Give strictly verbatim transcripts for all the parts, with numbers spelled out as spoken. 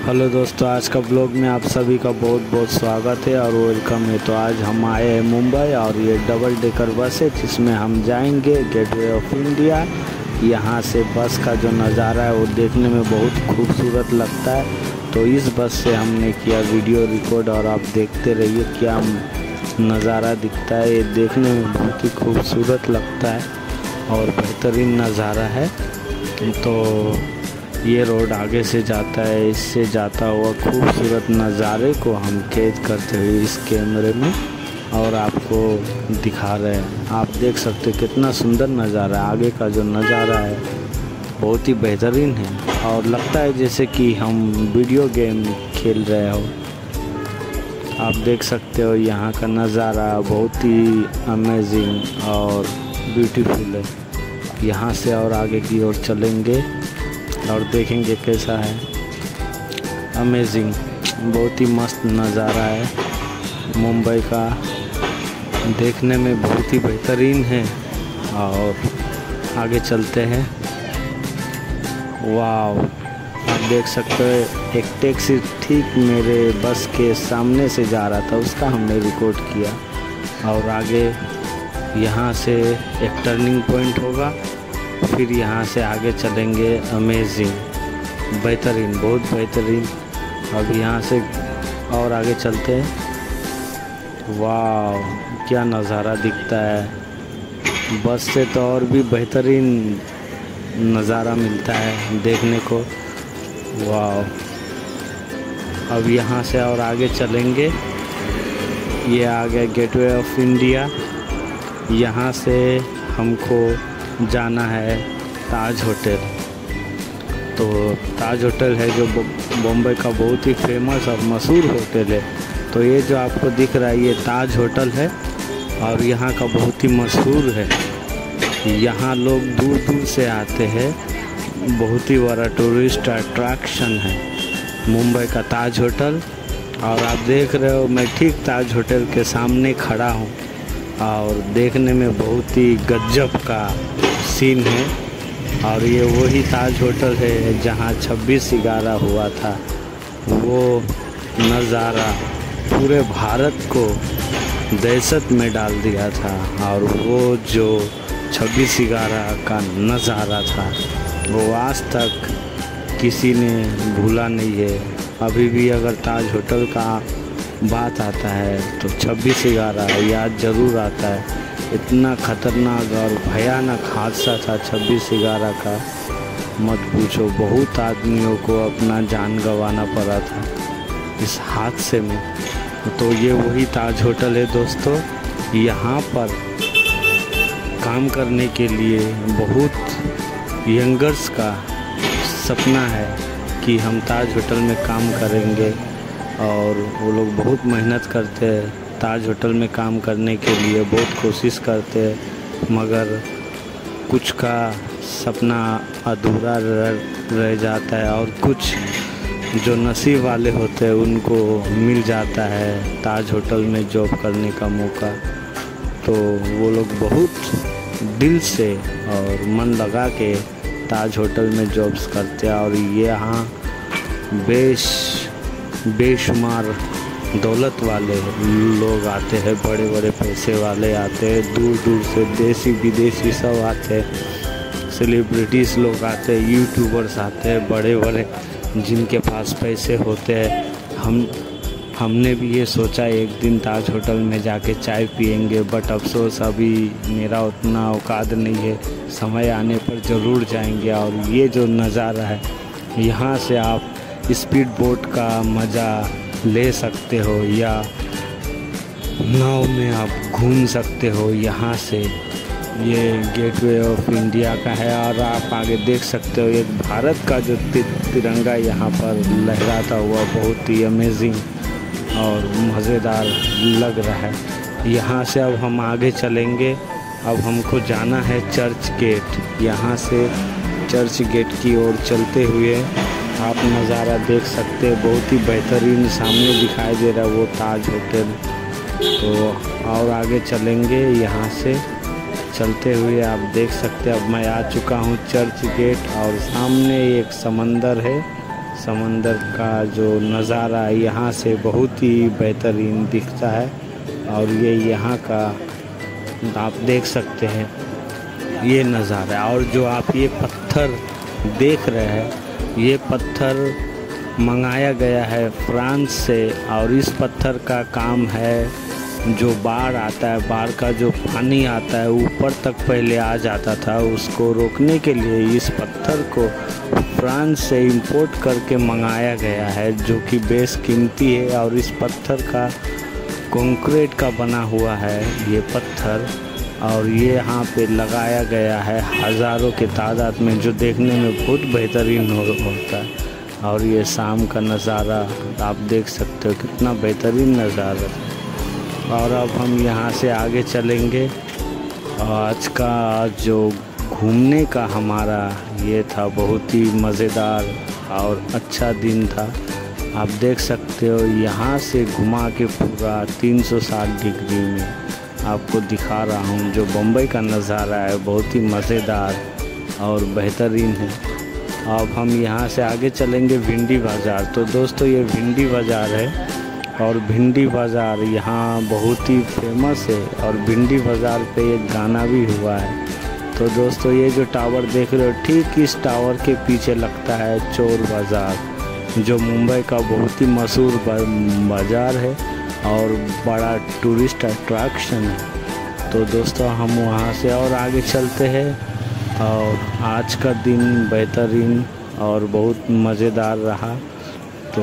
Hello दोस्तों, आज का ब्लॉग में आप सभी का बहुत बहुत स्वागत है और वेलकम है। तो आज हम आए हैं मुंबई और ये डबल डेकर बस है जिसमें हम जाएंगे गेटवे ऑफ इंडिया। यहाँ से बस का जो नज़ारा है वो देखने में बहुत खूबसूरत लगता है। तो इस बस से हमने किया वीडियो रिकॉर्ड और आप देखते रहिए क्या नज़ारा दिखता है। ये देखने में बहुत ही खूबसूरत लगता है और बेहतरीन नज़ारा है। तो ये रोड आगे से जाता है, इससे जाता हुआ खूबसूरत नज़ारे को हम कैद करते हुए इस कैमरे में और आपको दिखा रहे हैं। आप देख सकते हैं कितना सुंदर नज़ारा है। आगे का जो नज़ारा है बहुत ही बेहतरीन है और लगता है जैसे कि हम वीडियो गेम खेल रहे हो। आप देख सकते हो यहाँ का नज़ारा बहुत ही अमेजिंग और ब्यूटीफुल है। यहाँ से और आगे की ओर चलेंगे और देखेंगे कैसा है। अमेजिंग, बहुत ही मस्त नज़ारा है मुंबई का, देखने में बहुत ही बेहतरीन है। और आगे चलते हैं। वाव, आप देख सकते हो एक टैक्सी ठीक मेरे बस के सामने से जा रहा था, उसका हमने रिकॉर्ड किया। और आगे यहाँ से एक टर्निंग पॉइंट होगा, फिर यहाँ से आगे चलेंगे। अमेजिंग, बेहतरीन, बहुत बेहतरीन। अब यहाँ से और आगे चलते हैं। वाह, क्या नज़ारा दिखता है। बस से तो और भी बेहतरीन नज़ारा मिलता है देखने को। वाह, अब यहाँ से और आगे चलेंगे। ये आ गया गेटवे ऑफ इंडिया। यहाँ से हमको जाना है ताज होटल। तो ताज होटल है जो बॉम्बे का बहुत ही फेमस और मशहूर होटल है। तो ये जो आपको दिख रहा है ये ताज होटल है और यहाँ का बहुत ही मशहूर है। यहाँ लोग दूर दूर से आते हैं, बहुत ही बड़ा टूरिस्ट अट्रैक्शन है मुंबई का ताज होटल। और आप देख रहे हो मैं ठीक ताज होटल के सामने खड़ा हूँ और देखने में बहुत ही गजब का सीन है। और ये वही ताज होटल है जहाँ छब्बीस ग्यारह हुआ था। वो नज़ारा पूरे भारत को दहशत में डाल दिया था और वो जो छब्बीस ग्यारह का नज़ारा था वो आज तक किसी ने भूला नहीं है। अभी भी अगर ताज होटल का बात आता है तो छब्बीस ग्यारह याद ज़रूर आता है। इतना ख़तरनाक और भयानक हादसा था छब्बीस ग्यारह का, मत पूछो। बहुत आदमियों को अपना जान गंवाना पड़ा था इस हादसे में। तो ये वही ताज होटल है दोस्तों। यहाँ पर काम करने के लिए बहुत यंगर्स का सपना है कि हम ताज होटल में काम करेंगे और वो लोग बहुत मेहनत करते हैं ताज होटल में काम करने के लिए, बहुत कोशिश करते हैं, मगर कुछ का सपना अधूरा रह जाता है और कुछ जो नसीब वाले होते हैं उनको मिल जाता है ताज होटल में जॉब करने का मौका। तो वो लोग बहुत दिल से और मन लगा के ताज होटल में जॉब्स करते हैं। और ये यहाँ बेश बेशुमार दौलत वाले लोग आते हैं, बड़े बड़े पैसे वाले आते हैं, दूर दूर से देसी विदेशी सब आते हैं, सेलिब्रिटीज़ लोग आते हैं, यूट्यूबर्स आते हैं, बड़े बड़े जिनके पास पैसे होते हैं। हम हमने भी ये सोचा एक दिन ताज होटल में जाके चाय पियेंगे, बट अफसोस अभी मेरा उतना औकात नहीं है। समय आने पर ज़रूर जाएंगे। और ये जो नज़ारा है यहाँ से आप स्पीड बोट का मज़ा ले सकते हो या नाव में आप घूम सकते हो यहाँ से। ये गेटवे ऑफ इंडिया का है और आप आगे देख सकते हो एक भारत का जो तिरंगा यहाँ पर लहराता हुआ बहुत ही अमेजिंग और मज़ेदार लग रहा है। यहाँ से अब हम आगे चलेंगे। अब हमको जाना है चर्च गेट। यहाँ से चर्च गेट की ओर चलते हुए आप नज़ारा देख सकते हैं, बहुत ही बेहतरीन सामने दिखाई दे रहा है वो ताज होटल। तो और आगे चलेंगे, यहाँ से चलते हुए आप देख सकते हैं अब मैं आ चुका हूँ चर्च गेट और सामने एक समंदर है। समंदर का जो नज़ारा यहाँ से बहुत ही बेहतरीन दिखता है। और ये यहाँ का आप देख सकते हैं ये नज़ारा। और जो आप ये पत्थर देख रहे हैं, ये पत्थर मंगाया गया है फ्रांस से। और इस पत्थर का काम है, जो बाढ़ आता है, बाढ़ का जो पानी आता है ऊपर तक पहले आ जाता था, उसको रोकने के लिए इस पत्थर को फ्रांस से इंपोर्ट करके मंगाया गया है, जो कि बेस कीमती है। और इस पत्थर का कंक्रीट का बना हुआ है ये पत्थर, और ये यहाँ पे लगाया गया है हज़ारों के तादाद में, जो देखने में बहुत बेहतरीन हो होता है। और ये शाम का नज़ारा आप देख सकते हो, कितना बेहतरीन नज़ारा। और अब हम यहाँ से आगे चलेंगे। आज का जो घूमने का हमारा ये था, बहुत ही मज़ेदार और अच्छा दिन था। आप देख सकते हो यहाँ से घुमा के पूरा तीन सौ साठ डिग्री में आपको दिखा रहा हूँ। जो बम्बई का नज़ारा है बहुत ही मज़ेदार और बेहतरीन है। अब हम यहाँ से आगे चलेंगे भिंडी बाज़ार। तो दोस्तों ये भिंडी बाज़ार है, और भिंडी बाज़ार यहाँ बहुत ही फेमस है। और भिंडी बाज़ार पे एक गाना भी हुआ है। तो दोस्तों ये जो टावर देख रहे हो, ठीक इस टावर के पीछे लगता है चोर बाज़ार, जो मुंबई का बहुत ही मशहूर बाज़ार है और बड़ा टूरिस्ट अट्रैक्शन है। तो दोस्तों हम वहाँ से और आगे चलते हैं। और आज का दिन बेहतरीन और बहुत मज़ेदार रहा। तो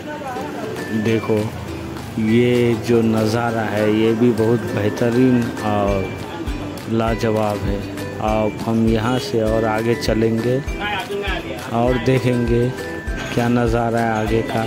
देखो ये जो नज़ारा है ये भी बहुत बेहतरीन और लाजवाब है। अब हम यहाँ से और आगे चलेंगे और देखेंगे क्या नज़ारा है आगे का।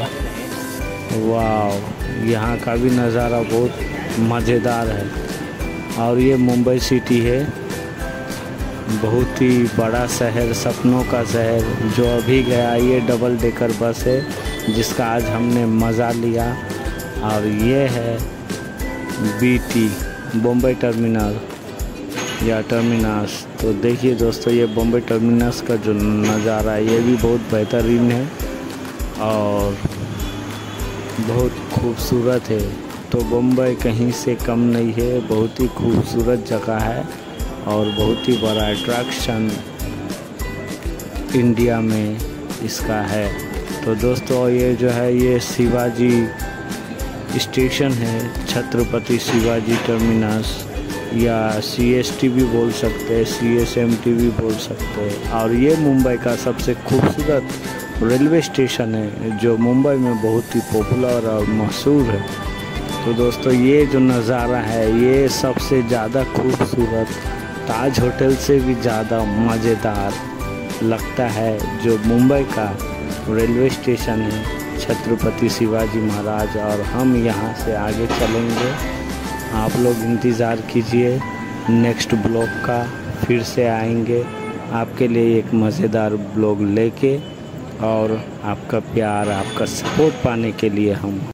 वाह, यहाँ का भी नज़ारा बहुत मज़ेदार है। और ये मुंबई सिटी है, बहुत ही बड़ा शहर, सपनों का शहर। जो अभी गया ये डबल डेकर बस है, जिसका आज हमने मज़ा लिया। और ये है बीटी बम्बई टर्मिनल या टर्मिनस। तो देखिए दोस्तों ये बम्बई टर्मिनस का जो नज़ारा है ये भी बहुत बेहतरीन है और बहुत खूबसूरत है। तो बम्बई कहीं से कम नहीं है, बहुत ही खूबसूरत जगह है और बहुत ही बड़ा अट्रैक्शन इंडिया में इसका है। तो दोस्तों ये जो है ये शिवाजी स्टेशन है, छत्रपति शिवाजी टर्मिनस, या सी एस टी भी बोल सकते हैं, सी एस एम टी भी बोल सकते हैं। और ये मुंबई का सबसे खूबसूरत रेलवे स्टेशन है, जो मुंबई में बहुत ही पॉपुलर और मशहूर है। तो दोस्तों ये जो नज़ारा है ये सबसे ज़्यादा खूबसूरत, ताज होटल से भी ज़्यादा मज़ेदार लगता है, जो मुंबई का रेलवे स्टेशन है छत्रपति शिवाजी महाराज। और हम यहाँ से आगे चलेंगे, आप लोग इंतज़ार कीजिए, नेक्स्ट ब्लॉग का फिर से आएंगे आपके लिए एक मज़ेदार ब्लॉग लेके। और आपका प्यार, आपका सपोर्ट पाने के लिए हम